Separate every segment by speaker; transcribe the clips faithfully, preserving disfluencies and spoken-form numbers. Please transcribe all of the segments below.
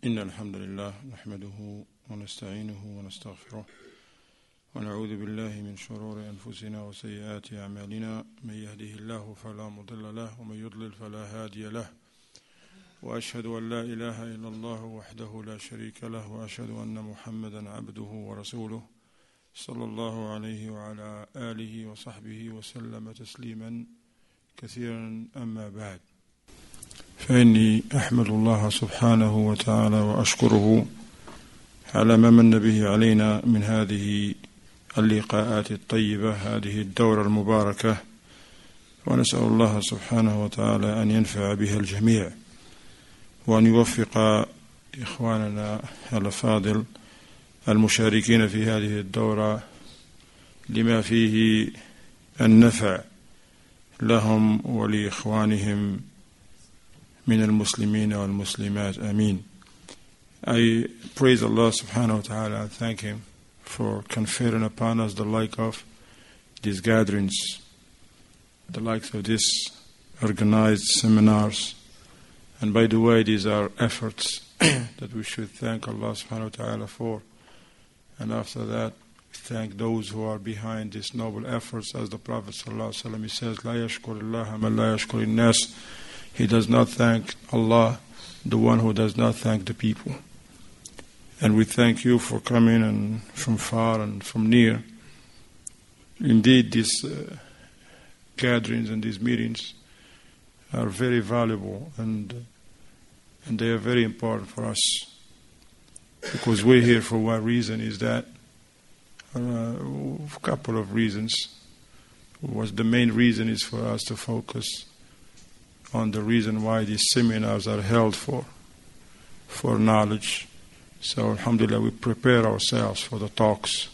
Speaker 1: إن الحمد لله نحمده ونستعينه ونستغفره ونعوذ بالله من شرور أنفسنا وسيئات أعمالنا من يهده الله فلا مضل له ومن يضلل فلا هادي له وأشهد أن لا إله إلا الله وحده لا شريك له وأشهد أن محمدا عبده ورسوله صلى الله عليه وعلى آله وصحبه وسلم تسليما كثيرا أما بعد فإني أحمد الله سبحانه وتعالى وأشكره على ما من به علينا من هذه اللقاءات الطيبة، هذه الدورة المباركة، ونسأل الله سبحانه وتعالى أن ينفع بها الجميع وأن يوفق إخواننا الأفاضل المشاركين في هذه الدورة لما فيه النفع لهم ولإخوانهم من المسلمين والمسلمات. آمين. I praise Allah subhanahu wa ta'ala and thank Him for conferring upon us the like of these gatherings, the likes of these organized seminars. And by the way, these are efforts that we should thank Allah subhanahu wa ta'ala for. And after that, we thank those who are behind these noble efforts. As the Prophet sallallahu alaihi wasallam, he says, لا يشكر الله من لا يشكر الناس. He does not thank Allah, the one who does not thank the people. And we thank you for coming and from far and from near. Indeed, these uh, gatherings and these meetings are very valuable and, uh, and they are very important for us. Because we're here for one reason, is that uh, a couple of reasons. Was the main reason is for us to focus on the reason why these seminars are held for, for knowledge. So, alhamdulillah, we prepare ourselves for the talks.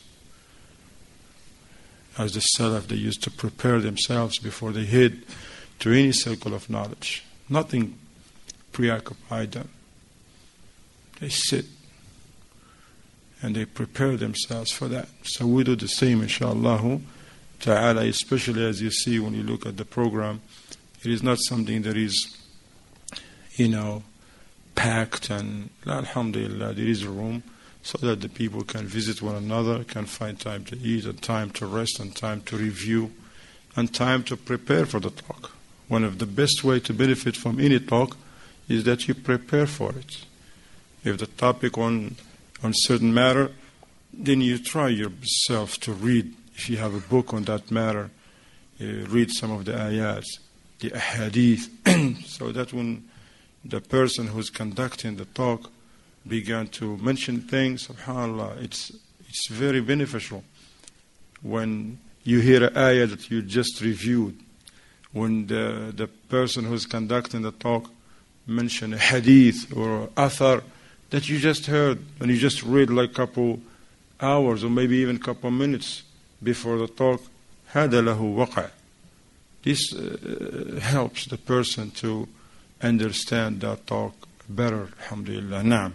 Speaker 1: As the Salaf, they used to prepare themselves before they head to any circle of knowledge. Nothing preoccupied them. They sit and they prepare themselves for that. So we do the same, inshaAllah ta'ala, especially as you see when you look at the program. It is not something that is, you know, packed and, alhamdulillah, there is a room so that the people can visit one another, can find time to eat and time to rest and time to review and time to prepare for the talk. One of the best way to benefit from any talk is that you prepare for it. If the topic on on certain matter, then you try yourself to read. If you have a book on that matter, uh, read some of the ayats, the ahadith, so that when the person who's conducting the talk began to mention things, subhanAllah, it's, it's very beneficial. When you hear an ayah that you just reviewed, when the, the person who's conducting the talk mention a hadith or athar that you just heard, and you just read like a couple hours or maybe even a couple minutes before the talk, هذا له وقع. This uh, helps the person to understand that talk better, alhamdulillah. Naam.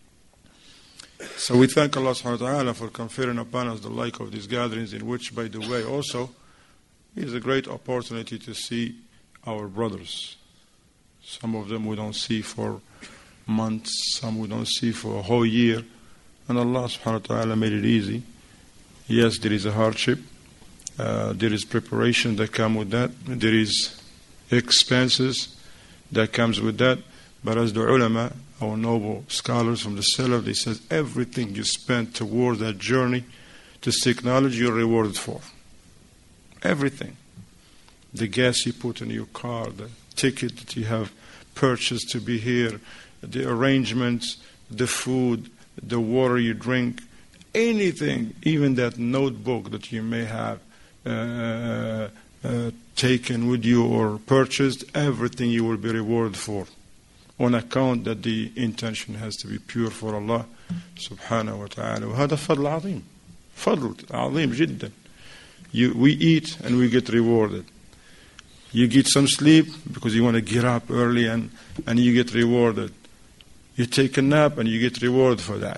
Speaker 1: So we thank Allah subhanahu wa ta'ala for conferring upon us the like of these gatherings, in which, by the way, also is a great opportunity to see our brothers. Some of them we don't see for months, some we don't see for a whole year. And Allah subhanahu wa ta'ala made it easy. Yes, there is a hardship. Uh, there is preparation that come with that. There is expenses that comes with that. But as the ulama, our noble scholars from the Salaf, they said everything you spend toward that journey to seek knowledge, you're rewarded for. Everything. The gas you put in your car, the ticket that you have purchased to be here, the arrangements, the food, the water you drink, anything, even that notebook that you may have Uh, uh, taken with you or purchased, everything you will be rewarded for, on account that the intention has to be pure for Allah subhanahu wa ta'ala. وهذا فضل عظيم, فضل عظيم جدا. You, we eat and we get rewarded. You get some sleep because you want to get up early and, and you get rewarded. You take a nap and you get rewarded for that.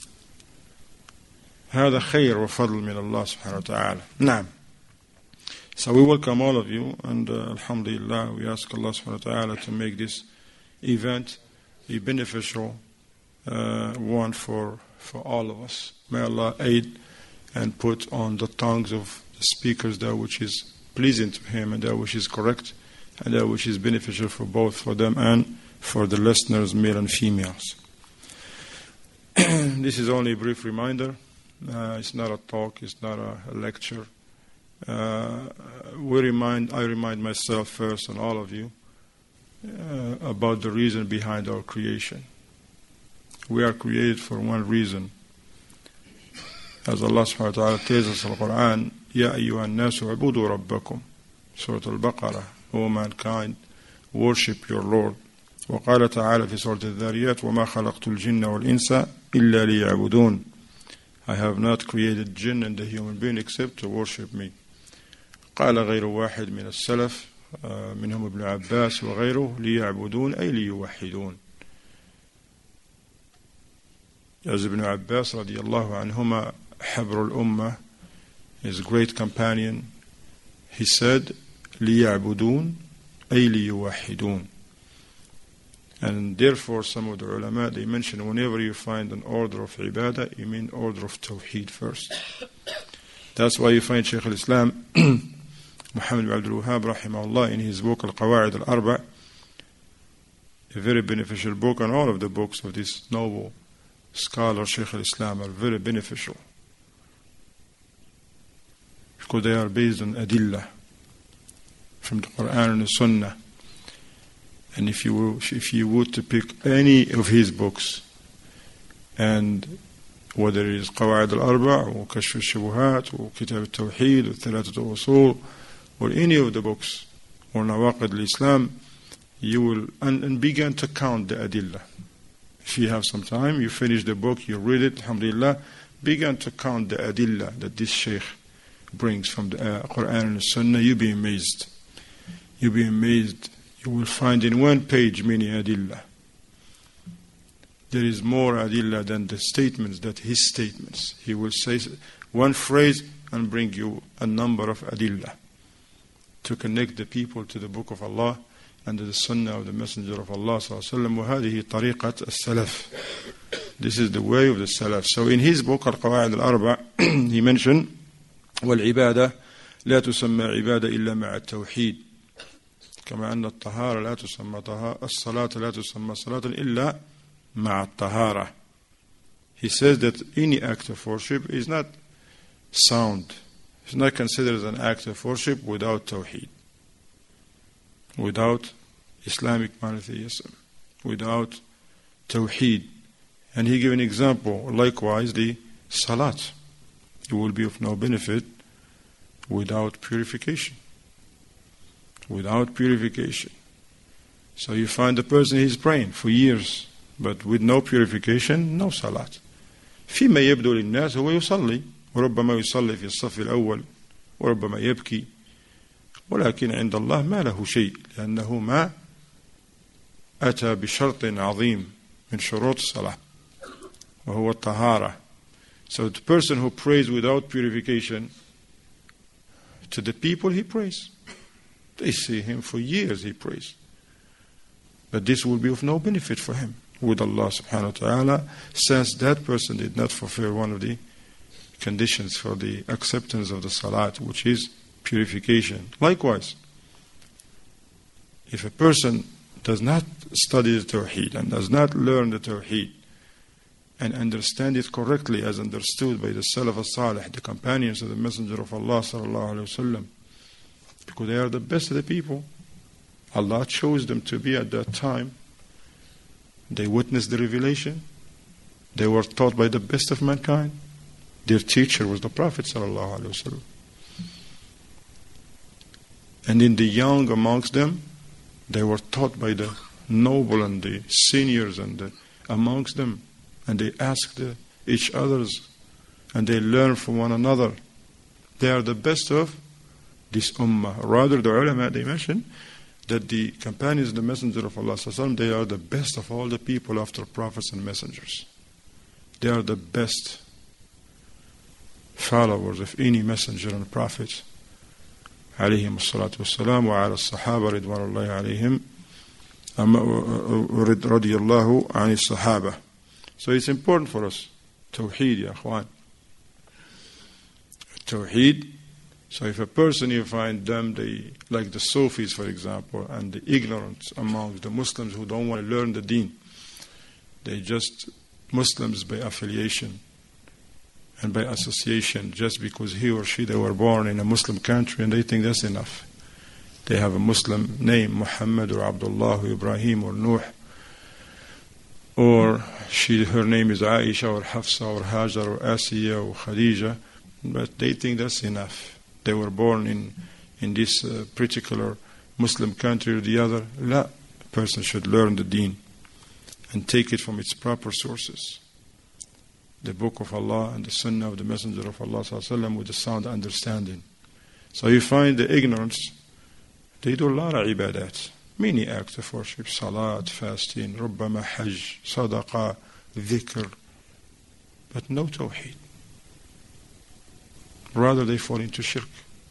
Speaker 1: هذا خير وفضل من الله سبحانه وتعالى. نعم. So we welcome all of you, and uh, alhamdulillah, we ask Allah subhanahu wa ta'ala to make this event a beneficial uh, one for, for all of us. May Allah aid and put on the tongues of the speakers that which is pleasing to Him and that which is correct and that which is beneficial for both for them and for the listeners, male and females. This is only a brief reminder. Uh, it's not a talk, it's not a, a lecture. Uh, we remind, I remind myself first and all of you uh, about the reason behind our creation. We are created for one reason. As Allah subhanahu wa ta'ala tells us in the Quran, Ya ayyuhan nasu ubudu rabbakum. Surah Al-Baqarah, O mankind, worship your Lord. وقال تعالى في سورة الذاريات وما خلقت الجن والإنس إلا ليعبدون. I have not created jinn and the human being except to worship me. قال غير واحد من السلف منهم ابن عباس وغيره ليعبدون أي ليوحدون. As Ibn Abbas رضي الله عنهما حبر الأمة, his great companion, he said ليعبدون أي ليوحدون. And therefore some of the ulama, they mention whenever you find an order of ibadah, you mean order of tawheed first. That's why you find Shaykh al-Islam Muhammad ibn Abdul Wahhab rahimahullah in his book Al-Qawa'id al-Arba', a very beneficial book, and all of the books of this noble scholar Shaykh al-Islam are very beneficial because they are based on adillah from the Quran and the Sunnah. And if you were, if you were to pick any of his books, and whether it is Qawa'id al-Arba' or Kashf al-Shubuhat or Kitab al-Tawheed or Thalathat al-Usul or any of the books or Nawaqid al-Islam, you will and, and begin to count the adillah. If you have some time, you finish the book, you read it, alhamdulillah, begin to count the adillah that this Shaykh brings from the uh, Quran and the Sunnah. You'll be amazed. You'll be amazed. You will find in one page many adillah. There is more adillah than the statements, that his statements. He will say one phrase and bring you a number of adillah to connect the people to the book of Allah and to the sunnah of the Messenger of Allah sallallahu alaihi wasallam. وَهَذِهِ طَرِيقَةَ السَّلَفِ. This is the way of the Salaf. So in his book Al-Qawa'id al-Arba' he mentioned وَالْعِبَادَةِ لَا تُسَمَّى عِبَادَةً إِلَّا مَعَ التَّوْحِيدِ كما أن الطهارة لا تسمى طهارة الصلاة لا تسمى صلاة إلا مع الطهارة. He says that any act of worship is not sound. It's not considered as an act of worship without tawheed, without Islamic monotheism, without tawheed. And he gave an example, likewise the salat. It will be of no benefit without purification. Without purification. So you find the person, he's praying for years, but with no purification, no salat. فيما يبدو للناس هو يصلي وربما يصلي في الصف الأول وربما يبكي ولكن عند الله ما له شيء لأنه ما أتى بشرط عظيم من شروط الصلاة وهو الطهارة. So the person who prays without purification, to the people he prays. They see him for years, he prays. But this will be of no benefit for him with Allah subhanahu wa ta'ala, since that person did not fulfill one of the conditions for the acceptance of the salat, which is purification. Likewise, if a person does not study the tawheed and does not learn the tawheed and understand it correctly as understood by the Salaf al-Salih, the companions of the Messenger of Allah sallallahu alayhi wa sallam, because they are the best of the people. Allah chose them to be at that time. They witnessed the revelation. They were taught by the best of mankind. Their teacher was the Prophet sallallahu alaihi wasallam. And in the young amongst them, they were taught by the noble and the seniors and the, amongst them. And they asked the, each others, and they learned from one another. They are the best of this ummah. Rather, the ulama, they mention that the companions of the Messenger of Allah, they are the best of all the people after prophets and messengers. They are the best followers of any messenger and prophet. عليهم الصلاة والسلام وعلى الصحابة رضوان الله عليهم رضي الله عن الصحابة. So it's important for us. Tawheed, ya akhwan. Tawheed. So if a person, you find them, they, like the Sufis, for example, and the ignorance among the Muslims who don't want to learn the deen, they just Muslims by affiliation and by association, just because he or she, they were born in a Muslim country and they think that's enough. They have a Muslim name, Muhammad or Abdullah or Ibrahim or Nuh, or she, her name is Aisha or Hafsa or Hajar or Asiya or Khadija, but they think that's enough. They were born in, in this uh, particular Muslim country or the other. La, a person should learn the deen and take it from its proper sources. The Book of Allah and the Sunnah of the Messenger of Allah ﷺ with a sound understanding. So you find the ignorance, they do a lot of ibadat, many acts of worship, salat, fasting, rubbama hajj, sadaqah, dhikr, but no tawheed. Rather they fall into shirk.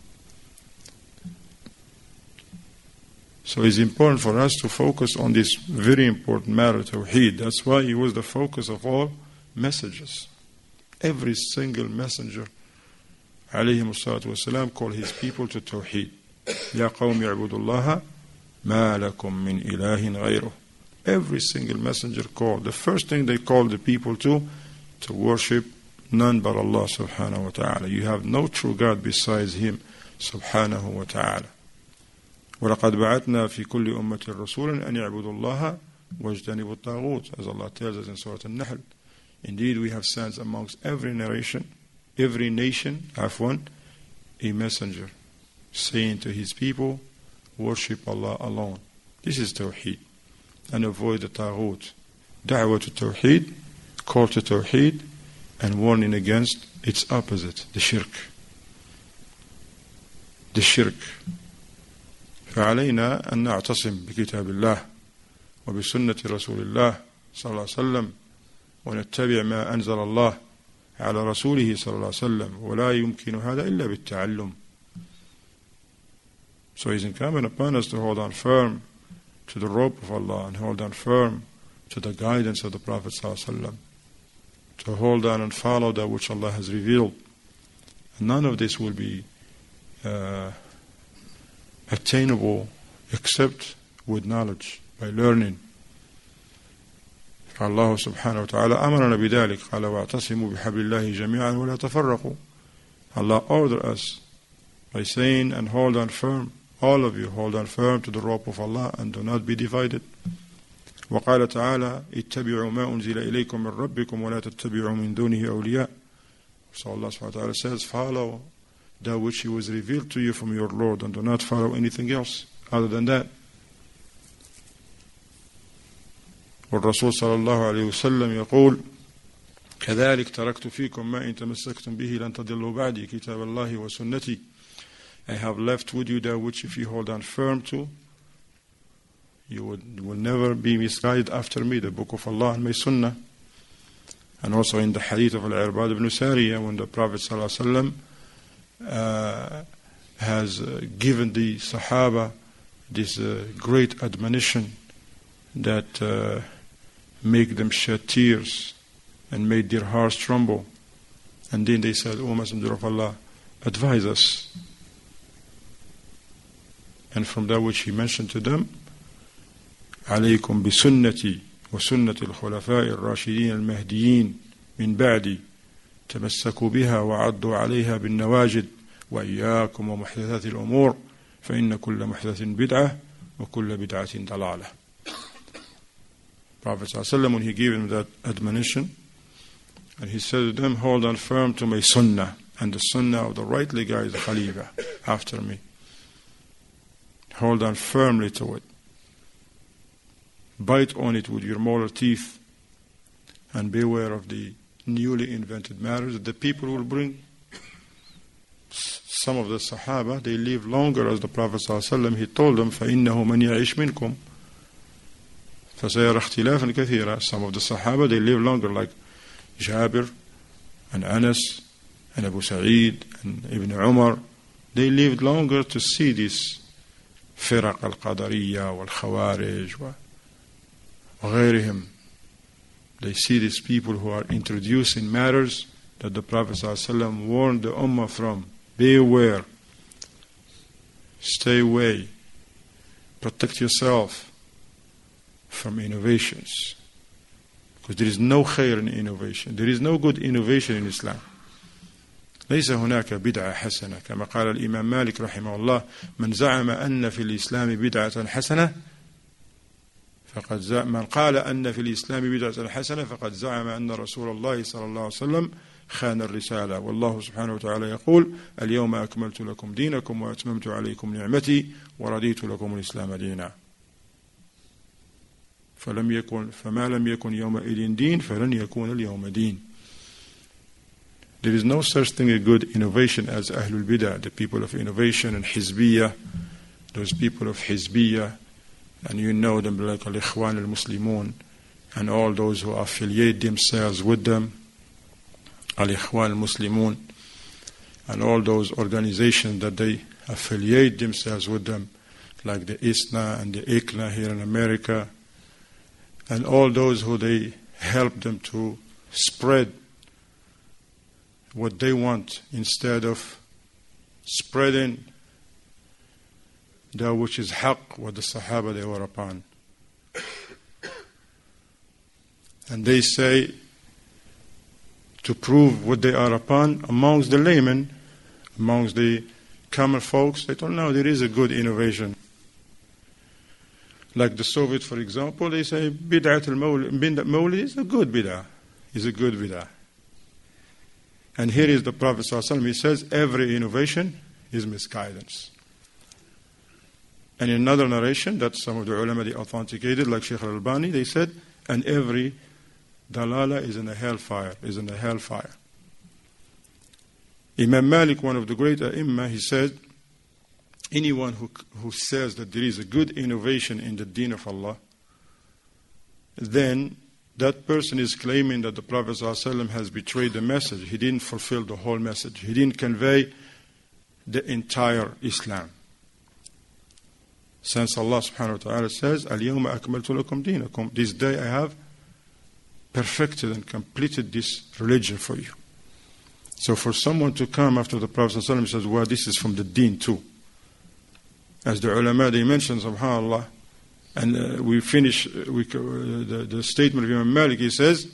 Speaker 1: So it's important for us to focus on this very important matter, tawheed. That's why it was the focus of all messages. Every single messenger, alayhi salatu wasalam, called his people to tawheed. Ya qawmi i'budullaha ma lakum min ilahin ghayruh. Every single messenger called. The first thing they called the people to, to worship none but Allah subhanahu wa ta'ala. You have no true God besides Him subhanahu wa ta'ala. وَلَقَدْ بَعَثْنَا فِي كُلِّ أُمَّةٍ رَسُولًا أَنْ يَعْبُدُوا اللَّهَ وَاجْتَنِبُوا الطَّاغُوتَ, as Allah tells us in Surah An-Nahl. Indeed, we have sent amongst every narration, every nation, afwan, a messenger, saying to his people, worship Allah alone. This is Tawheed. And avoid the Taghut. Da'wah to Tawheed, call to Tawheed, and warning against its opposite, the shirk. The shirk. فعلينا أن نعتصم بكتاب الله وبسنة رسول الله صلى الله عليه وسلم ونتبع ما أنزل الله على رسوله صلى الله عليه وسلم ولا يمكن هذا إلا بالتعلم. So it's incumbent upon us to hold on firm to the rope of Allah and hold on firm to the guidance of the Prophet صلى الله عليه وسلم, to hold on and follow that which Allah has revealed. And none of this will be uh, attainable except with knowledge, by learning. Allah subhanahu wa ta'ala أمرنا بذلك قال واعتصموا بحبل الله جميعا ولا تفرقوا. Allah ordered us by saying, and hold on firm, all of you hold on firm to the rope of Allah and do not be divided. وقال تعالى اتبعوا ما أنزل إليكم من ربكم ولا تتبعوا من دونه أولياء. So Allah subhanahu wa ta'ala says, follow that which was revealed to you from your Lord and do not follow anything else other than that. والرسول صلى الله عليه وسلم يقول كذلك تركت فيكم ما إن تمسكتم به لن تضلوا بعدي كتاب الله وسنتي. I have left with you that which if you hold on firm to, you, would, you will never be misguided after me, the Book of Allah and my Sunnah. And also in the hadith of Al-Irbad ibn Sariyah, when the Prophet ﷺ uh, has uh, given the Sahaba this uh, great admonition that uh, make them shed tears and made their hearts tremble. And then they said, O Messenger of Allah, advise us. And from that which he mentioned to them, عليكم بسنتي وسنة الخلفاء الراشدين المهديين من بعدي تمسكوا بها وعضوا عليها بالنواجد وإياكم ومحدثات الأمور فإن كل محدث بدعة وكل بدعة ضلالة. Prophet ﷺ, when he gave them that admonition, and he said to them, hold on firm to my sunnah and the sunnah of the rightly guided Khalifa after me. Hold on firmly to it. Bite on it with your molar teeth and beware of the newly invented matters that the people will bring. Some of the Sahaba, they live longer, as the Prophet ﷺ, he told them, فَإِنَّهُ مَنْ يَعِشْ مِنْكُمْ فَسَيَرَى اخْتِلَافًا كَثِيرًا. Some of the Sahaba, they live longer, like Jabir and Anas and Abu Sa'id and Ibn Umar. They lived longer to see this فرق القدرية والخوارج وغيرهم They see these people who are introducing matters that the Prophet ﷺ warned the Ummah from. Be aware. Stay away. Protect yourself from innovations. Because there is no khair in innovation. There is no good innovation in Islam. ليس هناك بدعة حسنة كما قال الإمام مالك رحمه الله من زعم أن في الإسلام بدعة حسنة فقد زعم من قال أن في الإسلام بدعة حسنة فقد زعم أن رسول الله صلى الله عليه وسلم خان الرسالة والله سبحانه وتعالى يقول اليوم أكملت لكم دينكم وأتممت عليكم نعمتي ورضيت لكم الإسلام دينا فلم يكن فما لم يكن يومئذ دين فلن يكون اليوم دين. There is no such thing a good innovation as Ahlul Bidah, the people of innovation, and Hizbiyah, those people of Hizbiyah, and you know them like Al-Ikhwan al-Muslimun, and all those who affiliate themselves with them, Al-Ikhwan al-Muslimun, and all those organizations that they affiliate themselves with them, like the I S N A and the I C N A here in America, and all those who they help them to spread what they want instead of spreading that which is haqq, what the Sahaba they were upon. And they say, to prove what they are upon, amongst the laymen, amongst the common folks, they don't know there is a good innovation. Like the Soviet, for example, they say bid'at al-mawlid is a good bid'ah, is a good bid'ah. And here is the Prophet ﷺ, he says, every innovation is misguidance. And in another narration that some of the ulama they authenticated, like Shaykh al-Albani, they said, and every dalala is in a hellfire, is in a hellfire. Imam Malik, one of the great ai''imma, he said, anyone who, who says that there is a good innovation in the deen of Allah, then that person is claiming that the Prophet ﷺ has betrayed the message. He didn't fulfill the whole message. He didn't convey the entire Islam. Since Allah subhanahu wa ta'ala says, Al-yawma akmaltu lakum dinakum, this day I have perfected and completed this religion for you. So for someone to come after the Prophet ﷺ and says, well, this is from the deen too. As the ulama, they mentioned, subhanAllah, and uh, we finish uh, we, uh, the, the statement of Imam Malik, he says,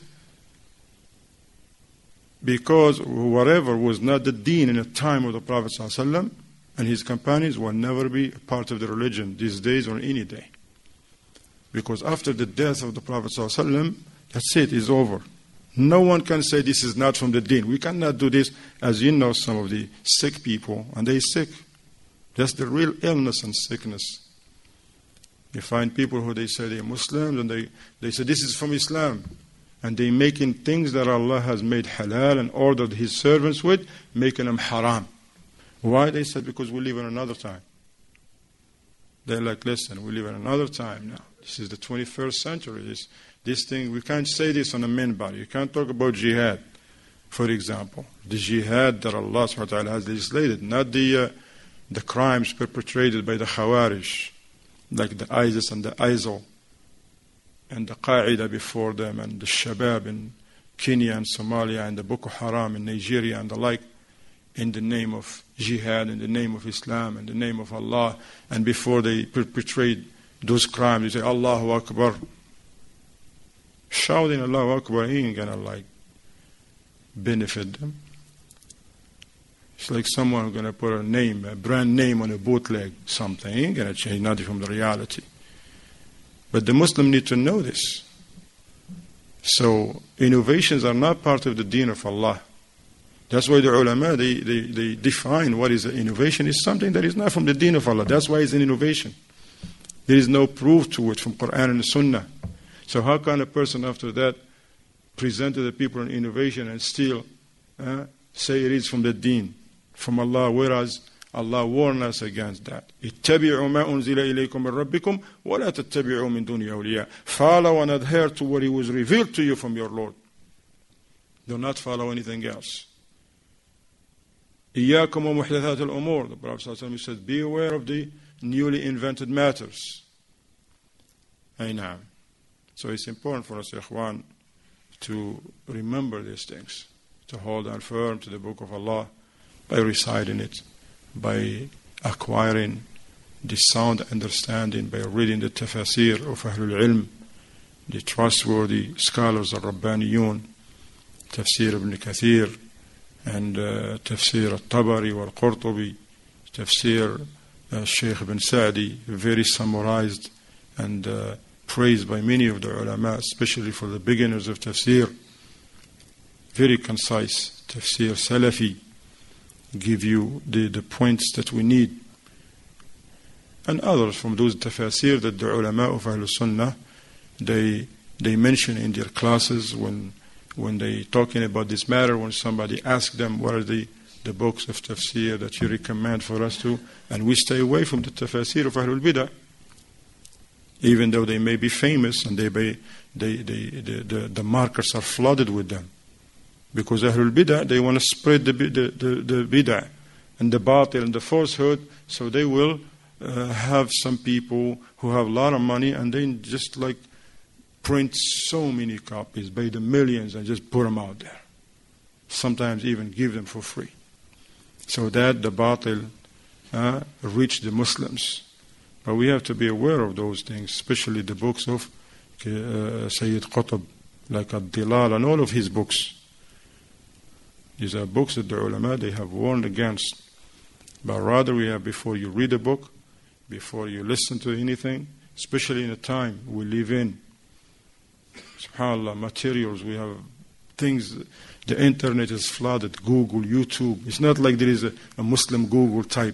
Speaker 1: because whatever was not the deen in the time of the Prophet ﷺ and his companions will never be part of the religion these days or any day. Because after the death of the Prophet ﷺ, that's it, it's over. No one can say this is not from the deen. We cannot do this, as you know, some of the sick people, and they're sick. That's the real illness and sickness. You find people who they say they're Muslims and they, they say this is from Islam. And they're making things that Allah has made halal and ordered His servants with, making them haram. Why? They said because we live in another time. They're like, listen, we live in another time now. This is the twenty-first century. This, this thing, we can't say this on a minbar. You can't talk about jihad, for example. The jihad that Allah subhanahu wa ta'ala has legislated, not the, uh, the crimes perpetrated by the Khawarij, like the ISIS and the ISIL and the Qaeda before them and the Shabab in Kenya and Somalia and the Boko Haram in Nigeria and the like, in the name of jihad, in the name of Islam, in the name of Allah. And before they perpetrate those crimes, they say Allahu Akbar. Shouting Allahu Akbar ain't gonna like benefit them. It's like someone going to put a name, a brand name on a bootleg, something. It ain't going to change nothing from the reality. But the Muslim need to know this. So innovations are not part of the deen of Allah. That's why the ulama, they, they, they define what is an innovation. It's something that is not from the deen of Allah. That's why it's an innovation. There is no proof to it from Quran and Sunnah. So how can a person after that present to the people an innovation and still uh, say it is from the deen, from Allah, whereas Allah warned us against that. اتبعوا ما أنزل إليكم من ربكم ولا تتبعوا من دون أولياء. Follow and adhere to what it was revealed to you from your Lord. Do not follow anything else. إياكم ومحدثات الأمور. The Prophet ﷺ says, be aware of the newly invented matters. أي نعم. So it's important for us, Ikhwan, to remember these things, to hold on firm to the Book of Allah by reciting it, by acquiring the sound understanding, by reading the tafasir of Ahlul Ilm, the trustworthy scholars of Rabbaniyun, Tafsir ibn Kathir, and uh, Tafsir al-Tabari wal-Qurtubi, Tafsir uh, Shaykh ibn Sa'di, very summarized and uh, praised by many of the ulama, especially for the beginners of tafsir. Very concise. Tafsir Salafi give you the, the points that we need. And others from those tafsir that the ulama of Ahlul Sunnah, they they mention in their classes when when they talking about this matter, when somebody asks them what are the, the books of tafsir that you recommend for us to, and we stay away from the tafsir of Ahlul Bidah, even though they may be famous and they, be, they, they the, the, the markets are flooded with them. Because Ahlul Bidah, they want to spread the, the, the, the Bidah and the batil and the falsehood, so they will uh, have some people who have a lot of money and they just like print so many copies by the millions and just put them out there. Sometimes even give them for free. So that the batil uh, reach the Muslims. But we have to be aware of those things, especially the books of uh, Sayyid Qutb, like Ad-Dilal and all of his books. These are books that the ulama, they have warned against. But rather we have, before you read a book, before you listen to anything, especially in the time we live in, subhanAllah, materials, we have things, the internet is flooded, Google, YouTube. It's not like there is a, a Muslim Google type.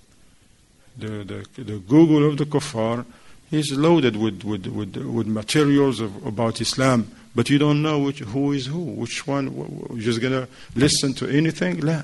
Speaker 1: The, the, the Google of the kuffar is loaded with, with, with, with materials of, about Islam, but you don't know which, who is who, which one. You're just going to listen to anything? La.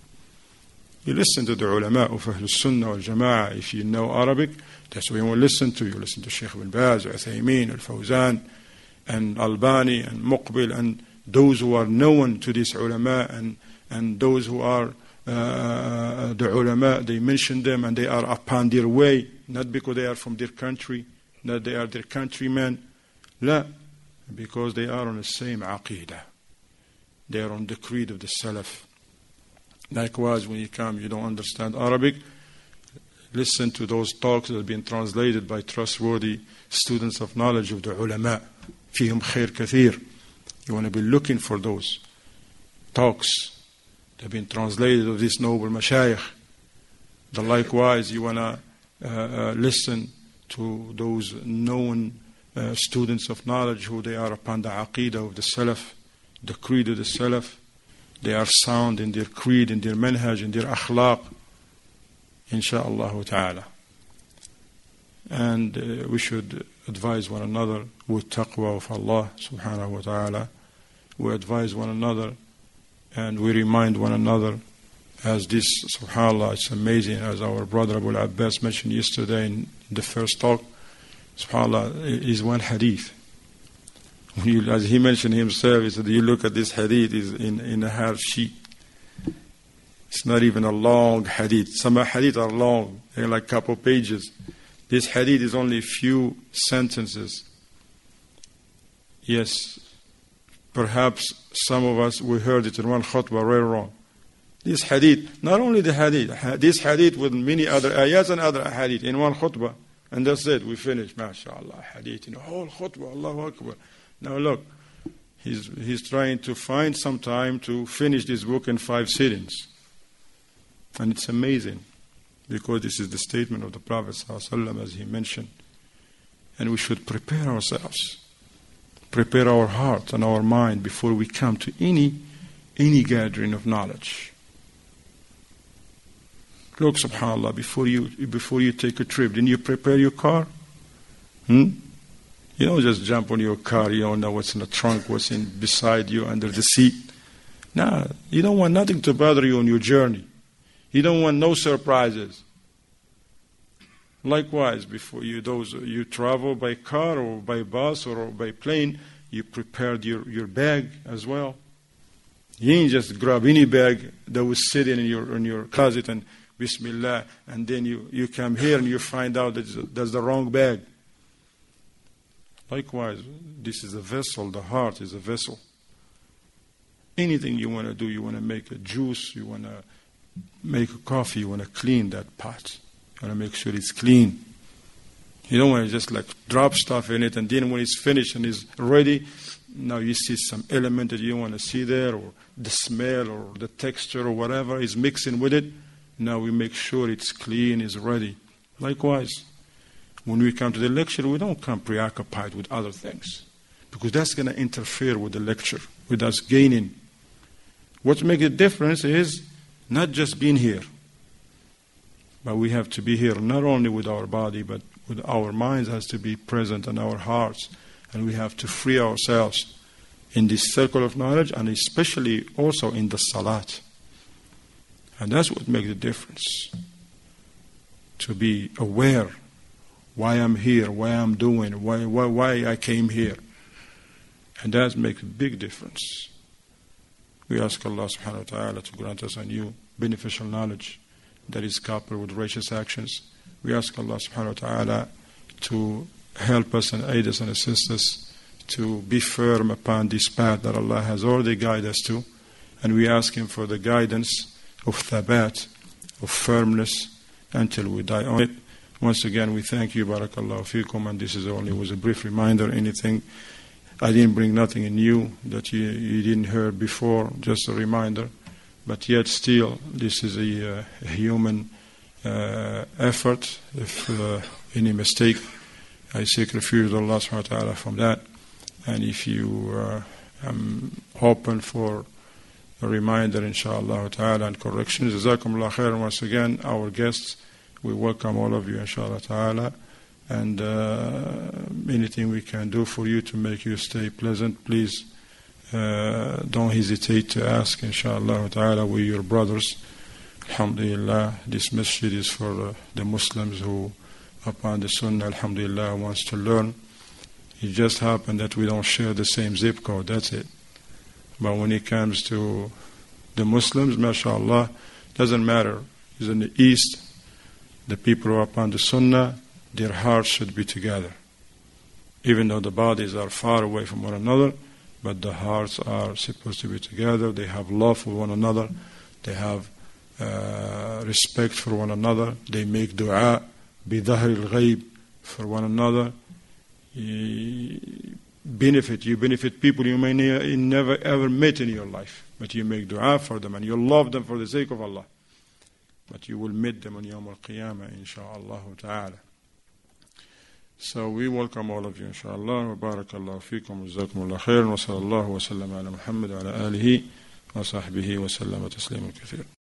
Speaker 1: You listen to the ulama of Ahlul Sunnah wal Jama'ah. If you know Arabic, that's what you want to listen to. You listen to Shaykh ibn Baz, Uthaymin, Al-Fawzan, and Albani, and Muqbil, and those who are known to these ulama, and, and those who are Uh, the ulama, they mention them and they are upon their way, not because they are from their country, not they are their countrymen, la, because they are on the same aqidah. They are on the creed of the Salaf. Likewise, when you come, you don't understand Arabic, listen to those talks that have been translated by trustworthy students of knowledge of the ulama. فيهم خير كثير. You want to be looking for those talks. They've been translated of these noble mashayikh. Then likewise, you want to uh, uh, listen to those known uh, students of knowledge who they are upon the aqidah of the Salaf, the creed of the Salaf. They are sound in their creed, in their manhaj, in their akhlaq, insha'Allah ta'ala. And uh, we should advise one another with taqwa of Allah subhanahu wa ta'ala. We advise one another and we remind one another, as this, subhanAllah, it's amazing, as our brother Abu al-Abbas mentioned yesterday in the first talk, subhanAllah, is one hadith. When you, as he mentioned himself, he said, you look at this hadith, is in, in a half sheet. It's not even a long hadith. Some hadith are long, they're like a couple pages. This hadith is only a few sentences. Yes, perhaps some of us, we heard it in one khutbah, very wrong. This hadith, not only the hadith, this hadith with many other ayats and other hadith in one khutbah, and that's it, we finished, mashallah, hadith in a whole khutbah, Allahu Akbar. Now look, he's, he's trying to find some time to finish this book in five sittings. And it's amazing, because this is the statement of the Prophet ﷺ, as he mentioned. And we should prepare ourselves. Prepare our heart and our mind before we come to any any gathering of knowledge. Look, subhanAllah, before you before you take a trip, didn't you prepare your car? Hmm? You don't just jump on your car, you don't know what's in the trunk, what's in beside you, under the seat. Nah, you don't want nothing to bother you on your journey. You don't want no surprises. Likewise, before you those you travel by car or by bus or by plane, you prepared your, your bag as well. You ain't just grab any bag that was sitting in your in your closet and Bismillah, and then you, you come here and you find out that that's the wrong bag. Likewise, this is a vessel, the heart is a vessel. Anything you want to do, you want to make a juice, you want to make a coffee, you want to clean that pot. You want to make sure it's clean. You don't want to just like drop stuff in it and then when it's finished and it's ready, now you see some element that you don't want to see there, or the smell or the texture or whatever is mixing with it. Now we make sure it's clean, it's ready. Likewise, when we come to the lecture, we don't come preoccupied with other things, because that's going to interfere with the lecture, with us gaining. What makes the difference is not just being here, but we have to be here not only with our body, but with our minds has to be present and our hearts. And we have to free ourselves in this circle of knowledge, and especially also in the salat. And that's what makes the difference. To be aware why I'm here, why I'm doing, why, why, why I came here. And that makes a big difference. We ask Allah subhanahu wa ta'ala to grant us a new beneficial knowledge that is coupled with righteous actions. We ask Allah subhanahu wa ta'ala to help us and aid us and assist us to be firm upon this path that Allah has already guided us to. And we ask Him for the guidance of thabat, of firmness, until we die on it. Once again, we thank you, barakallahu fikum, and this is only was a brief reminder. Anything, I didn't bring nothing new that you, you didn't hear before, just a reminder. But yet still, this is a, uh, a human uh, effort. If uh, any mistake, I seek refuge with Allah subhanahu wa ta'ala from that. And if you uh, am open for a reminder, inshallah ta'ala, and corrections, jazakumullah khairan. Once again, our guests, we welcome all of you, inshallah ta'ala. And uh, anything we can do for you to make you stay pleasant, please uh, don't hesitate to ask, inshallah ta'ala. We're your brothers. Alhamdulillah, this masjid is for uh, the Muslims who, upon the Sunnah, alhamdulillah, wants to learn. It just happened that we don't share the same zip code, that's it. But when it comes to the Muslims, mashallah, doesn't matter. It's in the East, the people who are upon the Sunnah, their hearts should be together. Even though the bodies are far away from one another, but the hearts are supposed to be together. They have love for one another. They have uh, respect for one another. They make dua, بِظَهْرِ الْغَيْبِ, for one another. You benefit, you benefit people you may ne- never ever met in your life, but you make dua for them and you love them for the sake of Allah. But you will meet them on Yawm al-Qiyamah, insha'Allah ta'ala. So we welcome all of you, inshallah. Wa barakallahu feekum, wa jazakumullah khairan, wa sallallahu wa sallam ala Muhammad wa ala alihi wa sahbihi wa sallam tasliman kathir.